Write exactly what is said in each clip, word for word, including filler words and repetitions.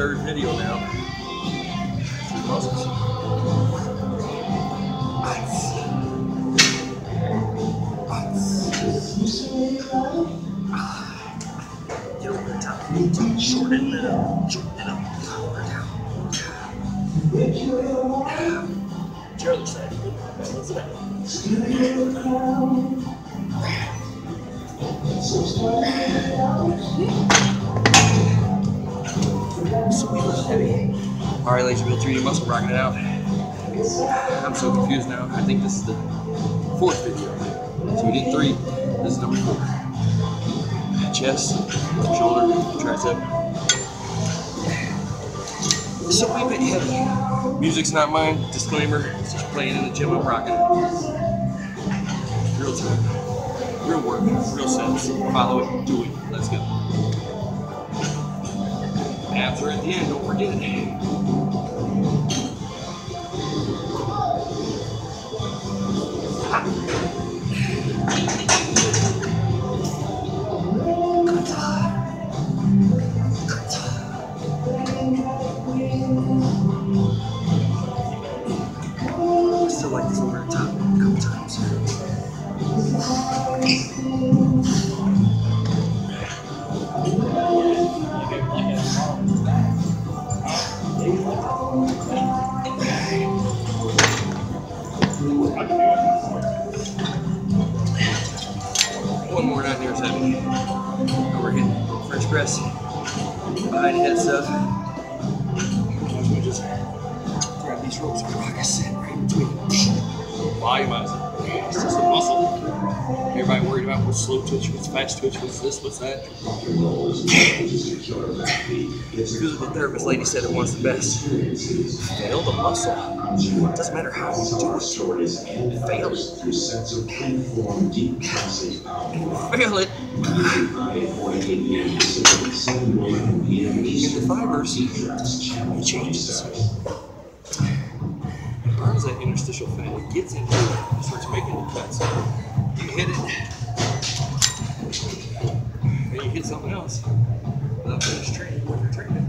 third video now. Three muscles. Get over the top. Shorten it up. Shorten it up. Power down. Your other side. What's that? Sweet little heavy. Alright, ladies, we'll three D muscle rocking it out. I'm so confused now. I think this is the fourth video. So we did three. This is number four. Chest, shoulder, tricep. So a bit heavy. Music's not mine. Disclaimer. It's just playing in the gym. I'm rocking it. Real time. Real work. Real sets. Follow it. Do it. Let's go. Abs are at the end. Don't forget. Still like this over the top a couple times. One more, not near as heavy. Now we're hitting French press, behind head stuff. Watch me just grab these ropes and rock a set right in between. Volumize it. It's just a muscle. Everybody worried about what's slow twitch, what's fast twitch, what's this, what's that. The physical therapist lady said it wants the best. Fail the muscle. It doesn't matter how you do it. Fail it. Fail it. In the fibers, it changes. It burns that interstitial fat. It gets into it. It starts making the cuts. You hit it, and you hit something else without finished training when you're training.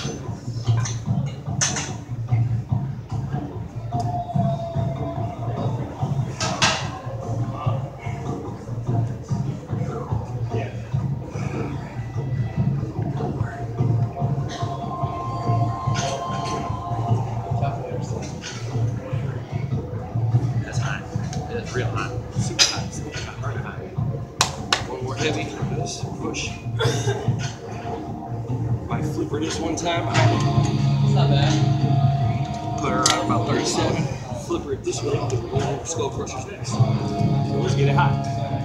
That's hot. That's real hot. Super hot. Super hot. Hard hot. One more heavy. This push. Might flip her this one time. It's not bad. Put her around about thirty-seven. Flip her this way. Put her over skull crushers next. So let's get it hot.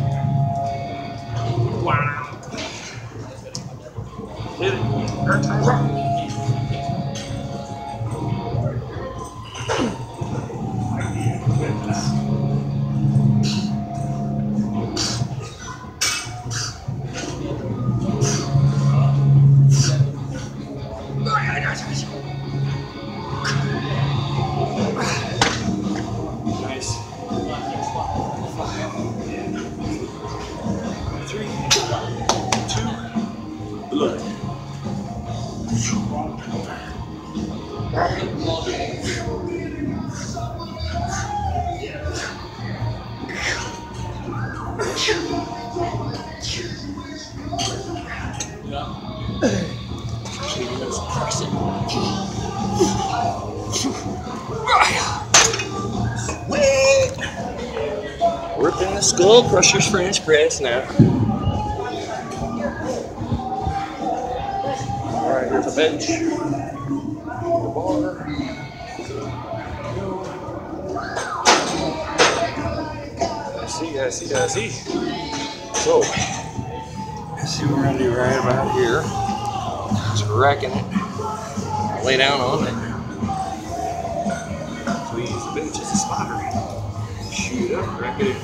Wow. Hit it. Nice. Three, two, blood. Sweet! Ripping the skull crushers French press now. Alright, here's a bench. The bar. I see, I see, I see. So, let's see what we're gonna do right about here. Just racking it. Lay down on it. So we use the bench as a spotter. Shoot up, rack it in.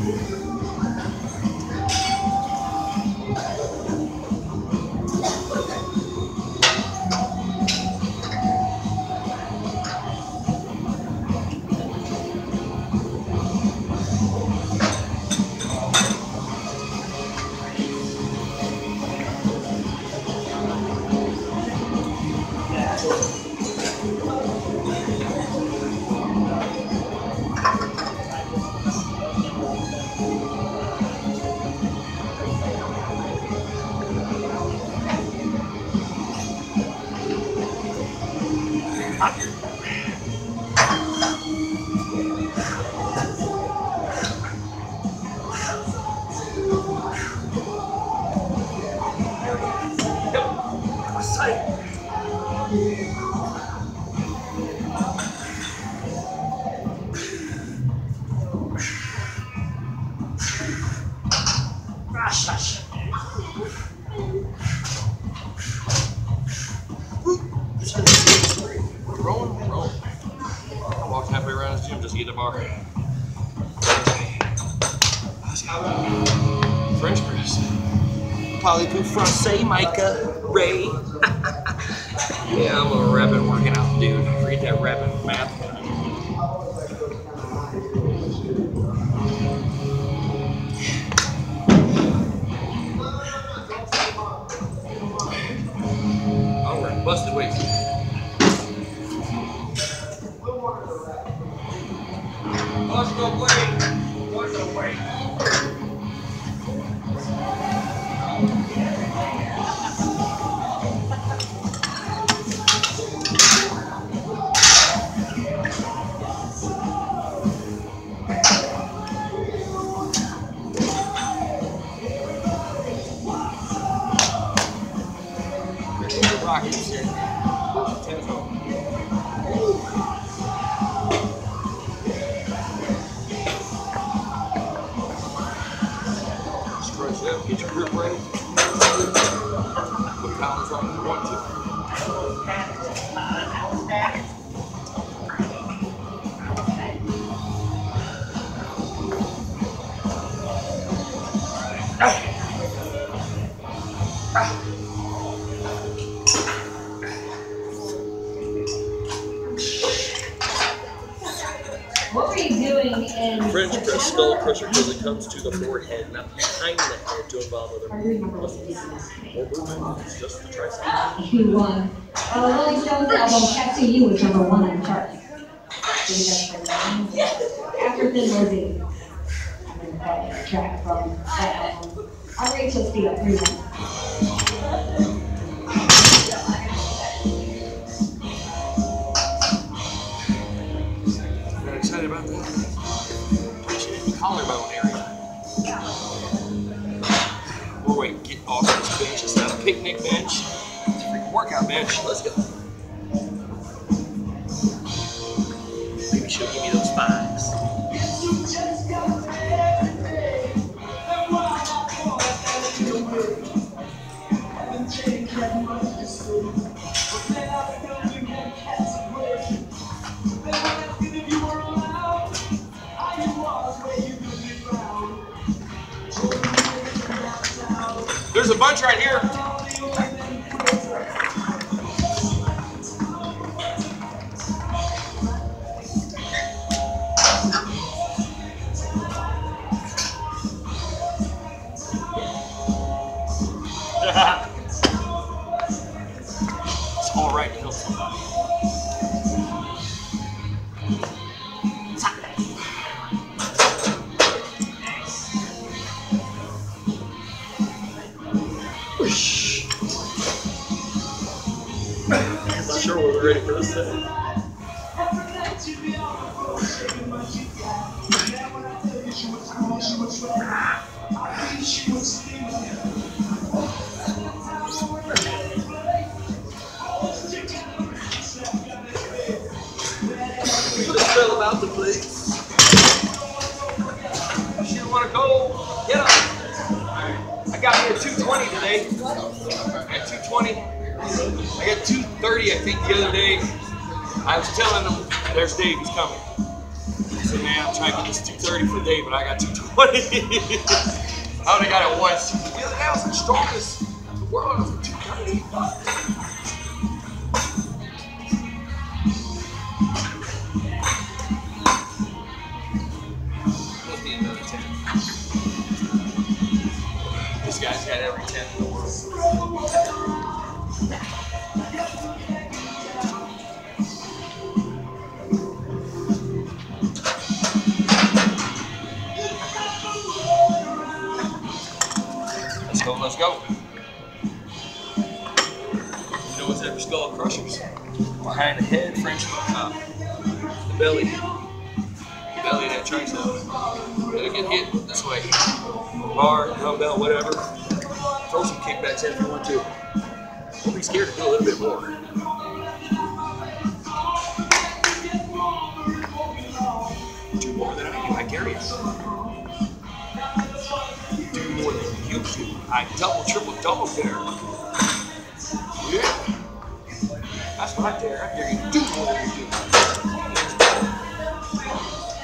get the bar. Let's go. French press. Polypoop Francais, Micah, Ray. Yeah, I'm a rapping working out, dude. Forget that rapping math. Oh, we're busted weights. Let's go weight. Let's go weight. Rockets here. Tennis home. Stretch it up, get your grip ready. Put pounds on if you want to. What were you doing in French press September? skull crusher because it comes to the forehead, not behind the head to involve other I remember what muscles. you did. More movement, it's just the tricep. You won. Well, the Rolling Stones album Catching You was number one on the chart. So you guys heard that? After Thin Lizzy. I'm going to play a track from that album. I'll rate your speed up three minutes. Got excited about that. Appreciate the collarbone area. More weight, get off this bench. It's not a picnic bench. It's a freaking workout bench. Let's go. Maybe she'll give me those fives. There's a bunch right here. It's all right to help somebody. Whoosh. I'm not sure we're ready for this set. Just fell about the place. She didn't want to go. Get up. I got here at two twenty today. I got two twenty. I got two thirty, I think, the other day. I was telling them, there's Dave, he's coming. I said, man, I'm trying to get this two thirty for Dave, but I got two twenty. I only got it once. The other day I was the strongest in the world. I was at two thirty. Must be another ten. This guy's got every ten in the world. Let's go, let's go. You know what's after skull crushers? Behind the head, French uh, the belly. The belly of that tricep. It'll get hit this way. Bar, dumbbell, whatever. Throw some kickbacks in if you want to. Don't be scared to do a little bit more. Do more than I do. I carry it. Do more than you do. I double, triple, double dare. Yeah. That's what I dare. I dare you to do more than you do.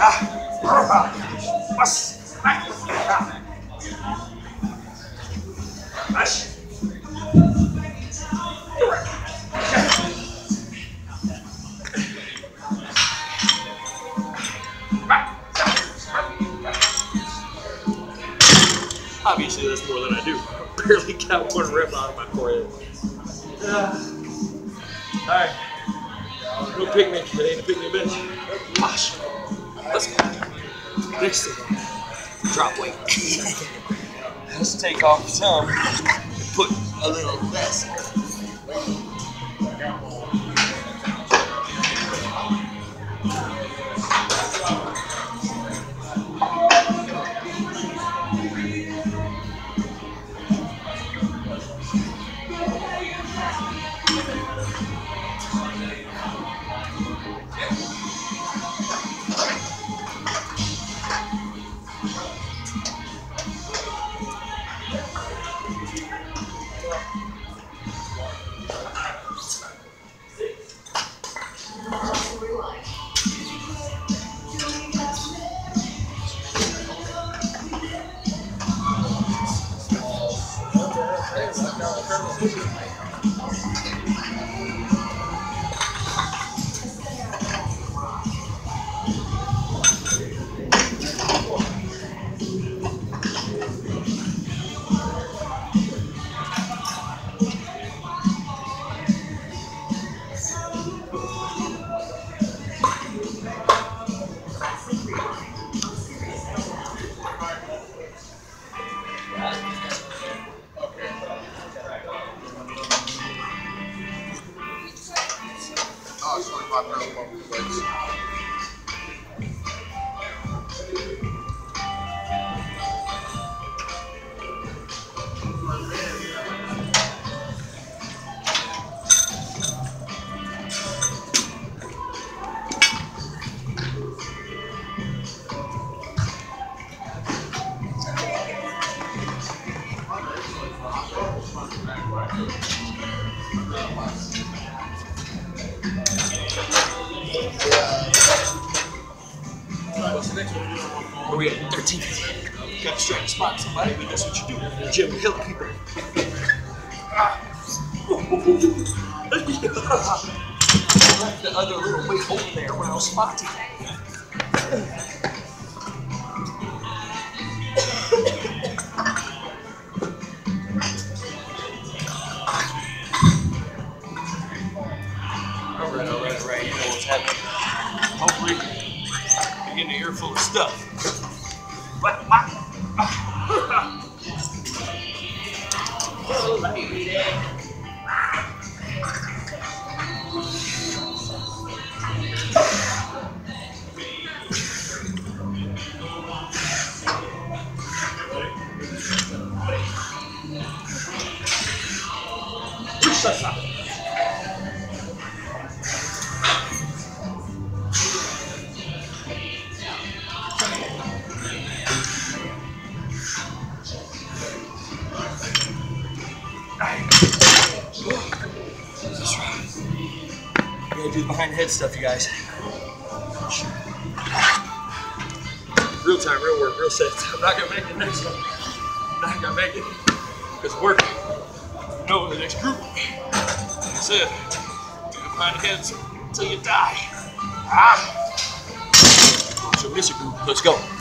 Obviously, that's more than I do. I barely got one rep out of my forehead. Uh, all right. No picnic. It ain't a picnic bench. Gosh. Let's go. Next thing. Drop weight. Let's take off some and put a little less. Where we at? thirteen. Got to try to spot somebody, but that's what you do in the gym. Help people. The other little weight over there when I was spotting. Alright, alright, alright. You know what's happening. Hopefully, you're getting an ear full of stuff. Gotta do the behind the head stuff, you guys. Real time, real work, real sets. I'm not gonna make it next one. I'm not gonna make it. It's working. No, the next group. Like I said, do the behind the heads until you die. Ah! So miss a group. Let's go.